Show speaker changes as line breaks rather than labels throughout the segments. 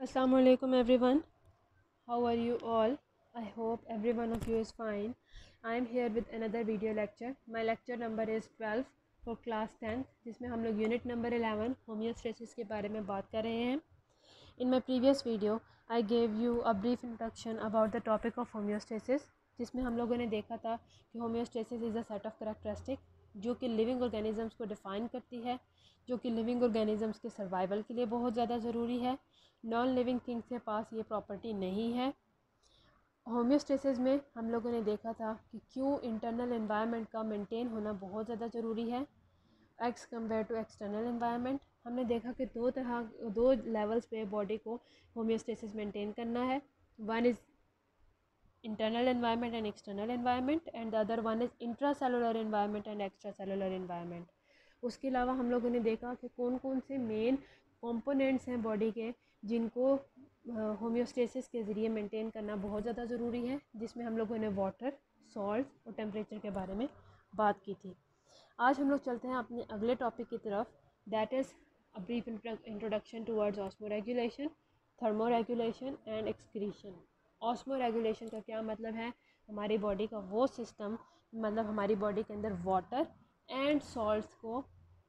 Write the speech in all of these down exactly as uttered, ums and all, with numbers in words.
Assalamu alaikum everyone. How are you all? I hope every one of you is fine. I am here with another video lecture. My lecture number is twelve for class tenth, जिसमें हम लोग unit number eleven homeostasis के बारे में बात कर रहे हैं. In my previous video, I gave you a brief introduction about the topic of homeostasis, जिसमें हम लोगों ने देखा था कि homeostasis is a set of characteristics जो कि लिविंग ऑर्गेनिजम्स को डिफ़ाइन करती है, जो कि लिविंग ऑर्गेनिजम्स के सर्वाइवल के लिए बहुत ज़्यादा ज़रूरी है. नॉन लिविंग थिंग्स के पास ये प्रॉपर्टी नहीं है. होम्योस्टेसिस में हम लोगों ने देखा था कि क्यों इंटरनल एनवायरनमेंट का मेंटेन होना बहुत ज़्यादा ज़रूरी है as compare to external environment. हमने देखा कि दो तरह दो लेवल्स पे बॉडी को होम्योस्टेसिस मेंटेन करना है. One is internal environment and external environment and the other one is intracellular environment and extracellular environment. उसके अलावा हम लोगों ने देखा कि कौन कौन से मेन कंपोनेंट्स हैं बॉडी के जिनको होम्योस्टेसिस के ज़रिए मेंटेन करना बहुत ज़्यादा ज़रूरी है, जिसमें हम लोगों ने वाटर, सॉल्ट और टेम्परेचर के बारे में बात की थी. आज हम लोग चलते हैं अपने अगले टॉपिक की तरफ, that is a brief introduction towards osmoregulation, thermoregulation and excretion. Osmoregulation का क्या मतलब है? हमारी बॉडी का वो सिस्टम, मतलब हमारी बॉडी के अंदर वाटर एंड सॉल्ट्स को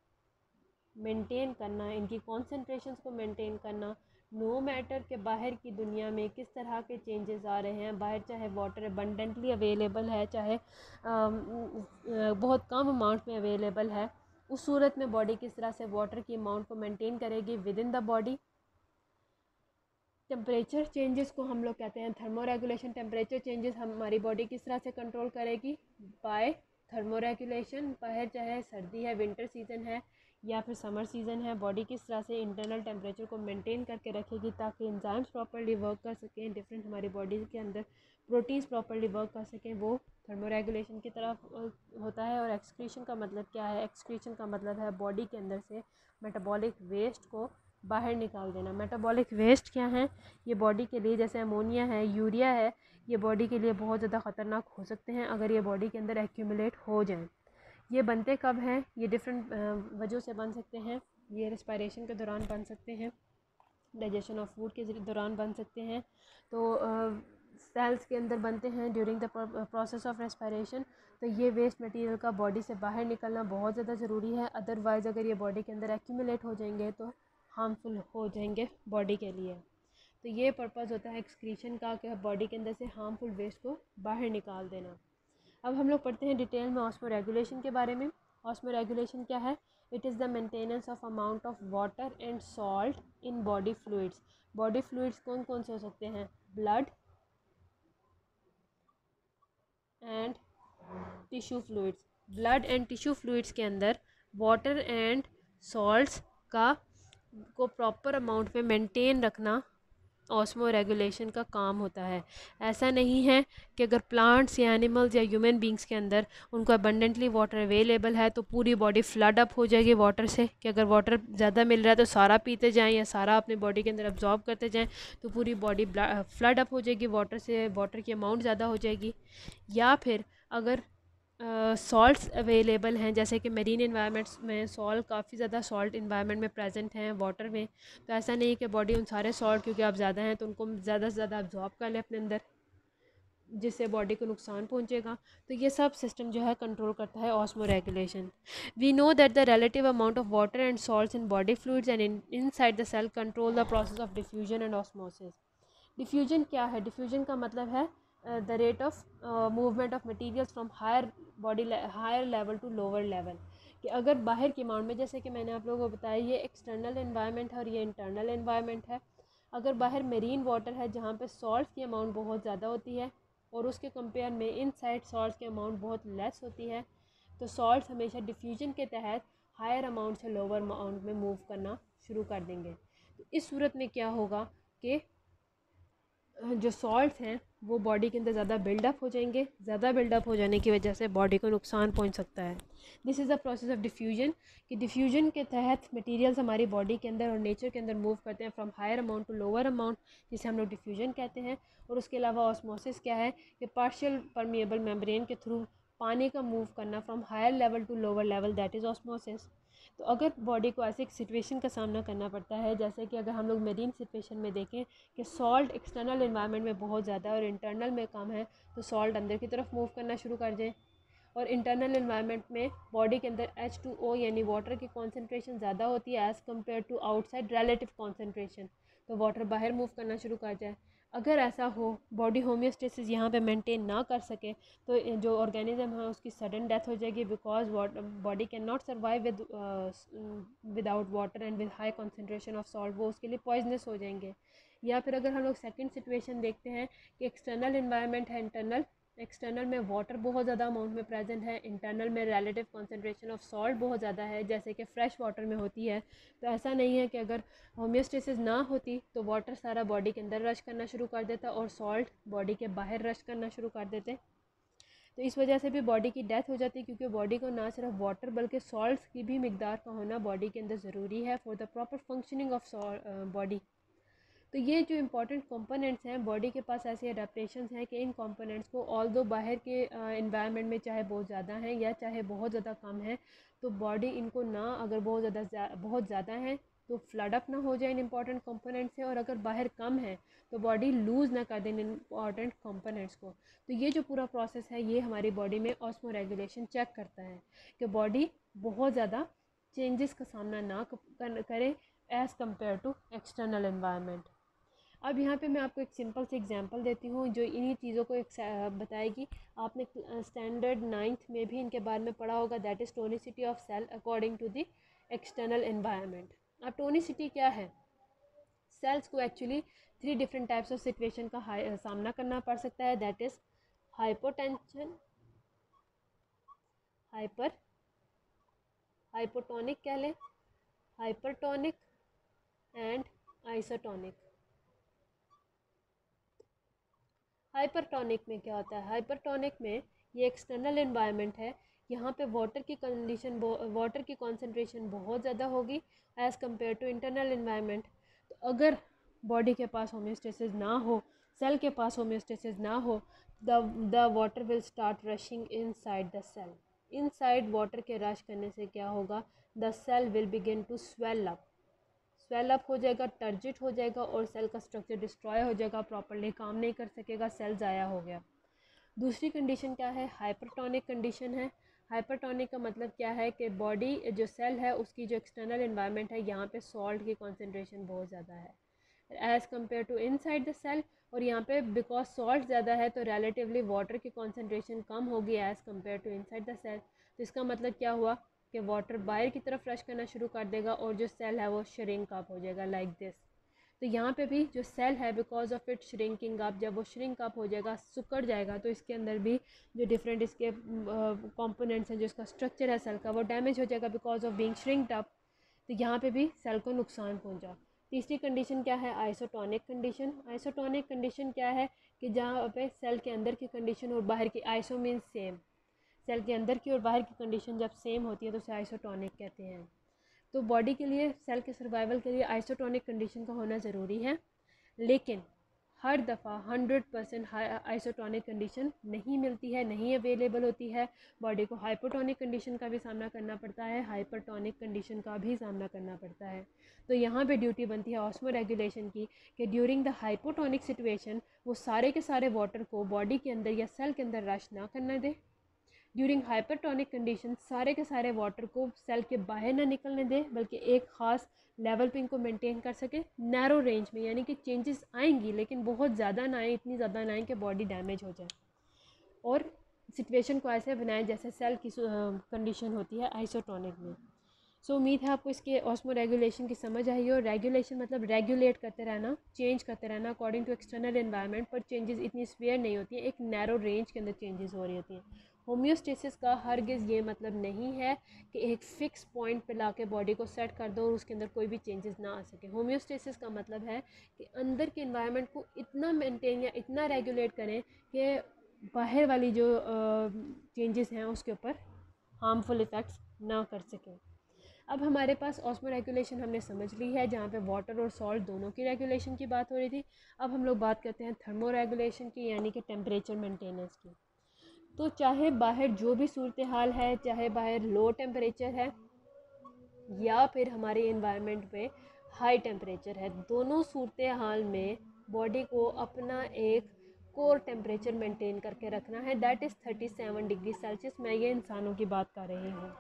मेंटेन करना, इनकी कॉन्सेंट्रेशंस को मेंटेन करना, नो मैटर के बाहर की दुनिया में किस तरह के चेंजेस आ रहे हैं. बाहर चाहे वाटर अबंडेंटली अवेलेबल है, चाहे आ, बहुत कम अमाउंट में अवेलेबल है, उस सूरत में बॉडी किस तरह से वाटर की अमाउंट को मेंटेन करेगी within the body. Temperature changes को हम लोग कहते हैं थर्मो रेगुलेशन. टेम्परेचर चेंजेस हमारी बॉडी किस तरह से कंट्रोल करेगी? By thermoregulation. बाहर चाहे सर्दी है, विंटर सीज़न है या फिर समर सीज़न है, बॉडी किस तरह से इंटरनल टेम्परेचर को मेंटेन करके रखेगी ताकि एंजाइम्स प्रॉपर्ली वर्क कर सकें, डिफरेंट हमारी बॉडी के अंदर प्रोटीन्स प्रॉपर्ली वर्क कर सकें, वो थर्मो रेगुलेशन की तरफ होता है. और एक्सक्रीशन का मतलब क्या है? एक्सक्रीशन का मतलब है बॉडी के अंदर से मेटाबॉलिक वेस्ट को बाहर निकाल देना. मेटाबॉलिक वेस्ट क्या है? ये बॉडी के लिए, जैसे अमोनिया है, यूरिया है, ये बॉडी के लिए बहुत ज़्यादा ख़तरनाक हो सकते हैं अगर ये बॉडी के अंदर एक्यूमुलेट हो जाएं. ये बनते कब हैं? ये डिफरेंट वजहों से बन सकते हैं. ये रेस्पिरेशन के दौरान बन सकते हैं, डाइजेशन ऑफ फूड के दौरान बन सकते हैं, तो सेल्स के अंदर बनते हैं during the process of respiration. तो ये वेस्ट मटेरियल का बॉडी से बाहर निकलना बहुत ज़्यादा ज़रूरी है. अदरवाइज़ अगर ये बॉडी के अंदर एक्यूमुलेट हो जाएंगे तो हार्मफुल हो जाएंगे बॉडी के लिए. तो ये पर्पज़ होता है एक्सक्रीशन का कि बॉडी के अंदर से हार्मफुल वेस्ट को बाहर निकाल देना. अब हम लोग पढ़ते हैं डिटेल में ऑस्मो रेगुलेशन के बारे में. ऑस्मो रेगुलेशन क्या है? It is the maintenance of amount of water and salt in body fluids. Body fluids कौन कौन से हो सकते हैं? Blood and tissue fluids. Blood and tissue fluids के अंदर वाटर एंड सॉल्ट्स का को प्रॉपर अमाउंट में मेंटेन रखना ऑस्मो रेगुलेशन का काम होता है. ऐसा नहीं है कि अगर प्लांट्स या एनिमल्स या ह्यूमन बींग्स के अंदर उनको अबंडेंटली वाटर अवेलेबल है तो पूरी बॉडी फ्लड अप हो जाएगी वाटर से, कि अगर वाटर ज़्यादा मिल रहा है तो सारा पीते जाएं या सारा अपने बॉडी के अंदर अब्जॉर्ब करते जाएं तो पूरी बॉडी फ्लड अप हो जाएगी वाटर से, वाटर की अमाउंट ज़्यादा हो जाएगी. या फिर अगर सॉल्ट्स uh, अवेलेबल हैं, जैसे कि मरीन इन्वायरमेंट्स में सॉल्ट काफ़ी ज़्यादा सॉल्ट इन्वायरमेंट में प्रेजेंट हैं वाटर में, तो ऐसा नहीं है कि बॉडी उन सारे सॉल्ट क्योंकि आप ज़्यादा हैं तो उनको ज़्यादा से ज़्यादा अब्जॉर्ब कर ले अपने अंदर, जिससे बॉडी को नुकसान पहुंचेगा. तो ये सब सिस्टम जो है कंट्रोल करता है osmoregulation. We know that the relative amount of water and salts in body fluids and inside the cell control the process of diffusion and osmosis. Diffusion क्या है? डिफ्यूजन का मतलब है the rate of movement of materials from higher body higher level to lower level. कि अगर बाहर की amount में, जैसे कि मैंने आप लोगों को बताया, ये एक्सटर्नल एनवायरनमेंट है और ये इंटरनल एनवायरनमेंट है. अगर बाहर मेरीन वाटर है जहाँ पे सॉल्ट की अमाउंट बहुत ज़्यादा होती है और उसके कंपेयर में इनसाइड सॉल्ट की अमाउंट बहुत लेस होती है, तो सॉल्ट हमेशा डिफ्यूजन के तहत हायर अमाउंट से लोअर अमाउंट में मूव करना शुरू कर देंगे. तो इस सूरत में क्या होगा कि जो सॉल्ट्स हैं वो बॉडी के अंदर ज़्यादा बिल्डअप हो जाएंगे. ज़्यादा बिल्डअप हो जाने की वजह से बॉडी को नुकसान पहुंच सकता है. This is the process of diffusion. कि डिफ्यूजन के तहत मटेरियल्स हमारी बॉडी के अंदर और नेचर के अंदर मूव करते हैं from higher amount to lower amount, जिसे हम लोग डिफ्यूजन कहते हैं. और उसके अलावा ऑस्मोसिस क्या है? कि पार्शियल परमिएबल मेम्ब्रेन के थ्रू पानी का मूव करना from higher level to lower level, that is osmosis. तो अगर बॉडी को ऐसे एक सिचुएशन का सामना करना पड़ता है, जैसे कि अगर हम लोग मेरीन सिचुएशन में देखें कि सॉल्ट एक्सटर्नल इन्वायरमेंट में बहुत ज़्यादा और इंटरनल में कम है, तो सॉल्ट अंदर की तरफ मूव करना शुरू कर जाए, और इंटरनल इन्वायरमेंट में बॉडी के अंदर एच टू ओ यानी वाटर की कॉन्सेंट्रेशन ज़्यादा होती है as compare to outside relative concentration, तो वाटर बाहर मूव करना शुरू कर जाए। अगर ऐसा हो, बॉडी होम्योस्टेसिस यहाँ पे मेंटेन ना कर सके, तो जो ऑर्गेनिज्म है उसकी सडन डेथ हो जाएगी, because body can not survive with without water and with high concentration of salt, वो उसके लिए पॉइजनस हो जाएंगे। या फिर अगर हम लोग सेकेंड सिचुएशन देखते हैं कि एक्सटर्नल इन्वायरमेंट है, इंटरनल एक्सटर्नल में वाटर बहुत ज़्यादा अमाउंट में प्रेजेंट है, इंटरनल में रिलेटिव कॉन्सेंट्रेशन ऑफ सॉल्ट बहुत ज़्यादा है, जैसे कि फ़्रेश वाटर में होती है। तो ऐसा नहीं है कि अगर होम्योस्टेसिस ना होती तो वाटर सारा बॉडी के अंदर रश करना शुरू कर देता और सॉल्ट बॉडी के बाहर रश करना शुरू कर देते, तो इस वजह से भी बॉडी की डेथ हो जाती है, क्योंकि बॉडी को ना सिर्फ वाटर बल्कि सॉल्ट्स की भी मिकदार का होना बॉडी के अंदर ज़रूरी है for the proper functioning of body. तो ये जो इंपॉर्टेंट कंपोनेंट्स हैं, बॉडी के पास ऐसे अडेप्टेशंस हैं कि इन कंपोनेंट्स को ऑल दो बाहर के इन्वायरमेंट में चाहे बहुत ज़्यादा हैं या चाहे बहुत ज़्यादा कम है, तो बॉडी इनको ना अगर बहुत ज़्यादा बहुत ज़्यादा है तो फ्लड अप ना हो जाए इन इंपॉर्टेंट कंपोनेंट्स से, और अगर बाहर कम है तो बॉडी लूज़ ना कर दें इन इंपॉर्टेंट कंपोनेंट्स को। तो ये जो पूरा प्रोसेस है ये हमारी बॉडी में ऑस्मो रेगुलेशन चेक करता है कि बॉडी बहुत ज़्यादा चेंजेस का सामना ना करे as compare to external environment. अब यहाँ पे मैं आपको एक सिंपल सी एग्जांपल देती हूँ जो इन्हीं चीज़ों को एक बताएगी। आपने स्टैंडर्ड नाइन्थ में भी इनके बारे में पढ़ा होगा, that is tonicity of cell according to the external environment. अब टोनिसिटी क्या है? सेल्स को actually three different types of situation का सामना करना पड़ सकता है, that is hypotension, hyper hypotonic कह लें, हाइपरटोनिक एंड आइसोटोनिक। हाइपरटोनिक में क्या होता है? हाइपरटोनिक में ये एक्सटर्नल एनवायरनमेंट है, यहाँ पे वाटर की कंडीशन वाटर की कॉन्सेंट्रेशन बहुत ज़्यादा होगी as compare to internal environment. तो अगर बॉडी के पास होम्योस्टेसिस ना हो, सेल के पास होम्योस्टेसिस ना हो, the the water will start rushing inside the cell. Inside water के रश करने से क्या होगा? The cell will begin to swell up, swell up हो जाएगा, टर्जिट हो जाएगा और सेल का स्ट्रक्चर डिस्ट्रॉय हो जाएगा, प्रॉपर्ली काम नहीं कर सकेगा, सेल ज़ाया हो गया। दूसरी कंडीशन क्या है? हाइपरटोनिक कंडीशन है। हाइपरटोनिक का मतलब क्या है कि बॉडी जो सेल है उसकी जो एक्सटर्नल एनवायरनमेंट है यहाँ पे सॉल्ट की कॉन्सेंट्रेशन बहुत ज़्यादा है as compare to inside the cell, और यहाँ पे बिकॉज सॉल्ट ज़्यादा है तो रिलेटिवली वाटर की कॉन्सेंट्रेशन कम होगी as compare to inside the cell. तो इसका मतलब क्या हुआ कि वाटर बाहर की तरफ रश करना शुरू कर देगा और जो सेल है वो श्रिंक अप हो जाएगा लाइक दिस। तो यहाँ पे भी जो सेल है because of it shrinking up, जब वो श्रिंक अप हो जाएगा, सुकड़ जाएगा, तो इसके अंदर भी जो डिफरेंट इसके कंपोनेंट्स हैं, जो इसका स्ट्रक्चर है सेल का, वो डैमेज हो जाएगा because of being shrinked up. तो यहाँ पे भी सेल को नुकसान पहुँचा। तीसरी कंडीशन क्या है? Isotonic condition. आइसोटोनिक कंडीशन क्या है कि जहाँ पे सेल के अंदर की कंडीशन और बाहर की, आइसो मीन्स सेम, सेल के अंदर की और बाहर की कंडीशन जब सेम होती है तो उसे आइसोटोनिक कहते हैं। तो बॉडी के लिए, सेल के सर्वाइवल के लिए आइसोटोनिक कंडीशन का होना ज़रूरी है, लेकिन हर दफ़ा हंड्रेड परसेंट आइसोटोनिक कंडीशन नहीं मिलती है, नहीं अवेलेबल होती है। बॉडी को हाइपोटोनिक कंडीशन का भी सामना करना पड़ता है, हाइपरटोनिक कंडीशन का भी सामना करना पड़ता है। तो यहाँ पे ड्यूटी बनती है ऑस्मो रेगुलेशन की कि ड्यूरिंग द हाइपोटोनिक सिचुएशन वो सारे के सारे वाटर को बॉडी के अंदर या सेल के अंदर रश ना करने दे। ड्यूरिंग हाइपरटोनिक कंडीशन सारे के सारे वाटर को सेल के बाहर ना निकलने दे, बल्कि एक ख़ास लेवल पे इनको मेंटेन कर सके, नैरो रेंज में, यानी कि चेंजेस आएंगी लेकिन बहुत ज़्यादा ना आए, इतनी ज़्यादा ना आए कि बॉडी डैमेज हो जाए, और सिचुएशन को ऐसे बनाएं जैसे सेल की कंडीशन होती है आइसोटोनिक में। सो so, उम्मीद है आपको इसके ऑस्मो रेगुलेशन की समझ आई हो। रेगुलेशन मतलब रेगुलेट करते रहना, चेंज करते रहना अकॉर्डिंग टू एक्सटर्नल एनवायरनमेंट, पर चेंजेस इतनी स्वेयर नहीं होती हैं, एक नैरो रेंज के अंदर चेंजेस हो रही होती हैं। होम्योस्टेसिस का हरगिज़ ये मतलब नहीं है कि एक फ़िक्स पॉइंट पे लाके बॉडी को सेट कर दो और उसके अंदर कोई भी चेंजेस ना आ सके। होम्योस्टेसिस का मतलब है कि अंदर के एनवायरनमेंट को इतना मेंटेन या इतना रेगुलेट करें कि बाहर वाली जो चेंजेस हैं उसके ऊपर हार्मफुल इफ़ेक्ट्स ना कर सकें। अब हमारे पास ऑस्मो रेगुलेशन हमने समझ ली है, जहाँ पे वाटर और सॉल्ट दोनों की रेगुलेशन की बात हो रही थी। अब हम लोग बात करते हैं थर्मो रेगुलेशन की, यानी कि टेम्परेचर मेंटेनेंस की। तो चाहे बाहर जो भी सूरत हाल है, चाहे बाहर लो टेम्परेचर है या फिर हमारे इन्वायरमेंट में हाई टेम्परेचर है। दोनों सूरत हाल में बॉडी को अपना एक कोर टेम्परेचर मेंटेन करके रखना है, that is thirty seven degree Celsius. मैं ये इंसानों की बात कर रही हूँ।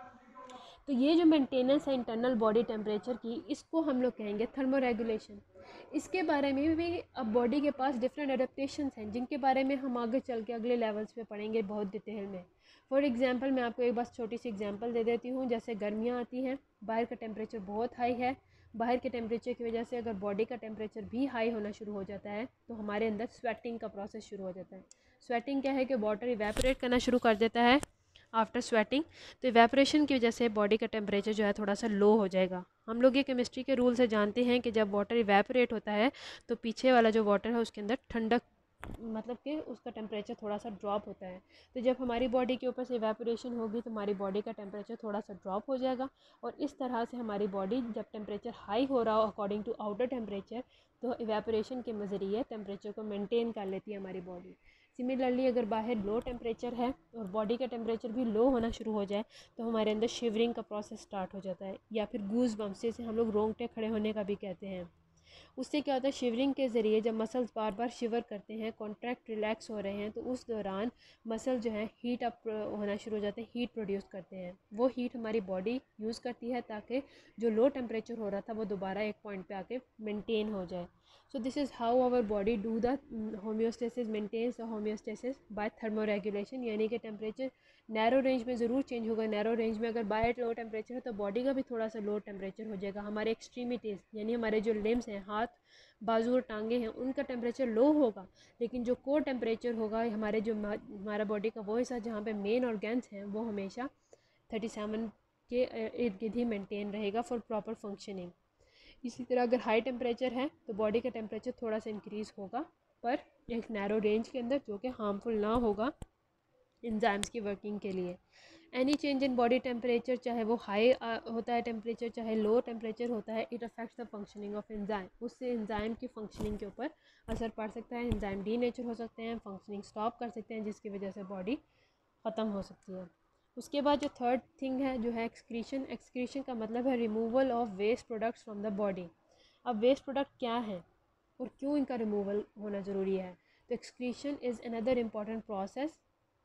तो ये जो मेंटेनेंस है इंटरनल बॉडी टेम्परेचर की, इसको हम लोग कहेंगे थर्मोरेगुलेशन। इसके बारे में भी अब बॉडी के पास डिफरेंट एडेप्टेशंस हैं, जिनके बारे में हम आगे चल के अगले लेवल्स पे पढ़ेंगे बहुत डिटेल में। फॉर एग्जांपल मैं आपको एक बस छोटी सी एग्जांपल दे देती हूँ। जैसे गर्मियाँ आती हैं, बाहर का टेम्परेचर बहुत हाई है, बाहर के टेम्परेचर की वजह से अगर बॉडी का टेम्परेचर भी हाई होना शुरू हो जाता है तो हमारे अंदर स्वेटिंग का प्रोसेस शुरू हो जाता है। स्वेटिंग क्या है कि वाटर इवेपोरेट करना शुरू कर देता है आफ्टर स्वेटिंग। तो इवेपोरेशन की वजह से बॉडी का टेम्परेचर जो है थोड़ा सा लो हो जाएगा। हम लोग ये केमिस्ट्री के रूल से जानते हैं कि जब वाटर इवेपोरेट होता है तो पीछे वाला जो वाटर है उसके अंदर ठंडक, मतलब कि उसका टेम्परेचर थोड़ा सा ड्रॉप होता है। तो जब हमारी बॉडी के ऊपर से इवेपोरेशन होगी तो हमारी बॉडी का टेम्परेचर थोड़ा सा ड्रॉप हो जाएगा, और इस तरह से हमारी बॉडी जब टेम्परेचर हाई हो रहा हो अकॉर्डिंग टू आउटर टेम्परेचर, तो इवेपोरेशन के ज़रिए टेम्परेचर को मेंटेन कर लेती है हमारी बॉडी। सिमिलरली अगर बाहर लो टेम्परेचर है और बॉडी का टेम्परेचर भी लो होना शुरू हो जाए तो हमारे अंदर शिवरिंग का प्रोसेस स्टार्ट हो जाता है, या फिर गूज बम्स, जैसे हम लोग रोंगटे खड़े होने का भी कहते हैं। उससे क्या होता है, शिवरिंग के ज़रिए जब मसल्स बार बार शिवर करते हैं, कॉन्ट्रैक्ट रिलैक्स हो रहे हैं, तो उस दौरान मसल जो है हीट अप होना शुरू हो जाते हैं, हीट प्रोड्यूस करते हैं। वो हीट हमारी बॉडी यूज़ करती है ताकि जो लो टेम्परेचर हो रहा था वो दोबारा एक पॉइंट पे आके मेंटेन हो जाए। So this is how our body do the homeostasis, maintains the homeostasis by thermoregulation. यानी कि टेम्परेचर नैरो रेंज में ज़रूर चेंज होगा। नैरो रेंज में अगर बाहर लो टेम्परेचर है तो बॉडी का भी थोड़ा सा लो टेम्परेचर हो जाएगा। हमारे एक्सट्रीमिटीज़ यानी हमारे जो लिम्स हैं, हाथ, बाजू और टांगे हैं, उनका टेम्परेचर लो होगा, लेकिन जो कोर टेम्परेचर होगा हमारे जो हमारा बॉडी का वो हिस्सा जहाँ पे मेन ऑर्गन्स हैं वो हमेशा थर्टी सेवन के इर्द गिर्द ही मेंटेन रहेगा फॉर प्रॉपर फंक्शनिंग। इसी तरह अगर हाई टेम्परेचर है तो बॉडी का टेम्परेचर थोड़ा सा इंक्रीज़ होगा, पर एक नैरो रेंज के अंदर, जो कि हार्मफुल ना होगा एंजाइम्स की वर्किंग के लिए। Any change in body temperature, चाहे वो हाई होता है टेम्परेचर चाहे लो टेम्परेचर होता है, it affects the functioning of enzyme. उससे एंजाइम की फंक्शनिंग के ऊपर असर पड़ सकता है, एंजाइम डी नेचर हो सकते हैं, फंक्शनिंग स्टॉप कर सकते हैं, जिसकी वजह से बॉडी ख़त्म हो सकती है। उसके बाद जो थर्ड थिंग है जो है एक्सक्रीशन। एक्सक्रीशन का मतलब है removal of waste products from the body. अब वेस्ट प्रोडक्ट क्या है और क्यों इनका रिमूवल होना ज़रूरी है? तो excretion is another important process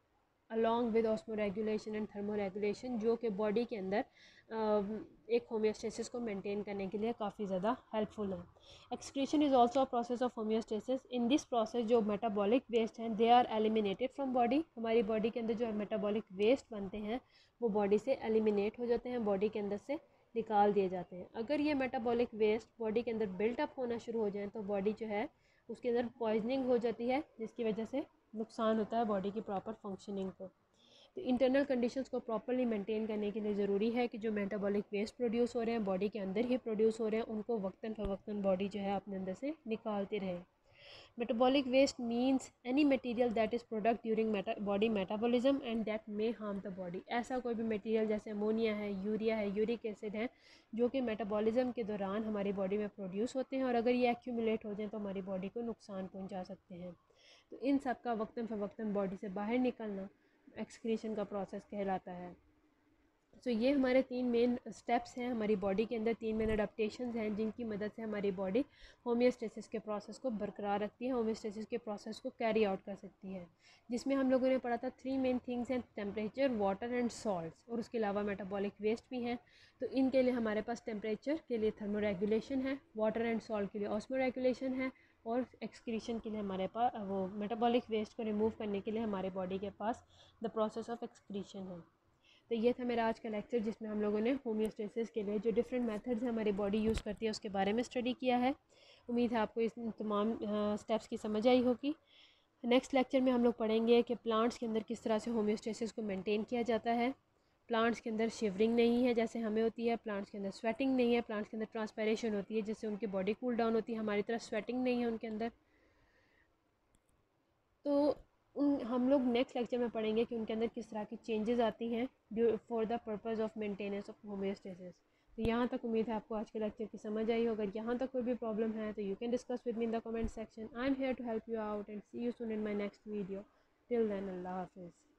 along with osmoregulation and thermoregulation, जो कि बॉडी के अंदर एक होम्योस्टेसिस को मेंटेन करने के लिए काफ़ी ज़्यादा हेल्पफुल है। Excretion is also a process of homeostasis. In this process जो मेटाबॉलिक वेस्ट हैं they are eliminated from body. हमारी बॉडी के अंदर जो मेटाबॉलिक वेस्ट बनते हैं वो बॉडी से एलिमिनेट हो जाते हैं, बॉडी के अंदर से निकाल दिए जाते हैं। अगर ये मेटाबॉलिक वेस्ट बॉडी के अंदर बिल्टअप होना शुरू हो जाए तो बॉडी जो है उसके अंदर पॉइजनिंग हो जाती है, जिसकी वजह से नुकसान होता है बॉडी की प्रॉपर फंक्शनिंग को। तो इंटरनल कंडीशंस को प्रॉपरली मेंटेन करने के लिए ज़रूरी है कि जो मेटाबॉलिक वेस्ट प्रोड्यूस हो रहे हैं बॉडी के अंदर ही प्रोड्यूस हो रहे हैं, उनको वक्तन फ़वक्तन बॉडी जो है अपने अंदर से निकालती रहे। Metabolic waste means any material that is product during body metabolism and that may harm the body. ऐसा कोई भी मटेरियल जैसे अमोनिया है, यूरिया है, यूरिक एसिड है, जो कि मेटाबॉलिज्म के दौरान हमारी बॉडी में प्रोड्यूस होते हैं और अगर ये एक्यूमुलेट हो जाए तो हमारी बॉडी को नुकसान पहुँचा सकते हैं। तो इन सब का वक्तन फ़वक्तन बॉडी से बाहर निकलना एक्सक्रीशन का प्रोसेस कहलाता है। सो so, ये हमारे तीन मेन स्टेप्स हैं हमारी बॉडी के अंदर, तीन मेन अडेप्टेशंस हैं जिनकी मदद से हमारी बॉडी होम्योस्टेसिस के प्रोसेस को बरकरार रखती है, होम्योस्टेसिस के प्रोसेस को कैरी आउट कर सकती है। जिसमें हम लोगों ने पढ़ा था थ्री मेन थिंग्स हैं, टेम्परेचर, वाटर एंड सॉल्ट्स, और उसके अलावा मेटाबॉलिक वेस्ट भी हैं। तो इनके लिए हमारे पास टेम्परेचर के लिए थर्मोरेगुलेशन है, वाटर एंड सॉल्ट के लिए ऑस्मोरेगुलेशन है, और एक्सक्रीशन के लिए हमारे पास वो मेटाबॉलिक वेस्ट को रिमूव करने के लिए हमारे बॉडी के पास द प्रोसेस ऑफ एक्सक्रीशन है। तो ये था मेरा आज का लेक्चर जिसमें हम लोगों ने होम्योस्टेसिस के लिए जो डिफरेंट मेथड्स हैं हमारी बॉडी यूज़ करती है उसके बारे में स्टडी किया है। उम्मीद है आपको इस तमाम स्टेप्स की समझ आई होगी। नेक्स्ट लेक्चर में हम लोग पढ़ेंगे कि प्लांट्स के अंदर किस तरह से होम्योस्टेसिस को मेंटेन किया जाता है। प्लांट्स के अंदर शिवरिंग नहीं है जैसे हमें होती है, प्लांट्स के अंदर स्वेटिंग नहीं है, प्लांट्स के अंदर ट्रांसपेरेशन होती है जिससे उनकी बॉडी कूल डाउन होती है, हमारी तरह स्वेटिंग नहीं है उनके अंदर। तो उन हम लोग नेक्स्ट लेक्चर में पढ़ेंगे कि उनके अंदर किस तरह की चेंजेस आती हैं for the purpose of maintenance of homeostasis. तो यहाँ तक उम्मीद है आपको आज के लेक्चर की समझ आई हो। अगर यहाँ तक कोई भी प्रॉब्लम है तो you can discuss with me in the comment section. I am here to help you out and see you soon in my next video. Till then, Allah हाफिज़।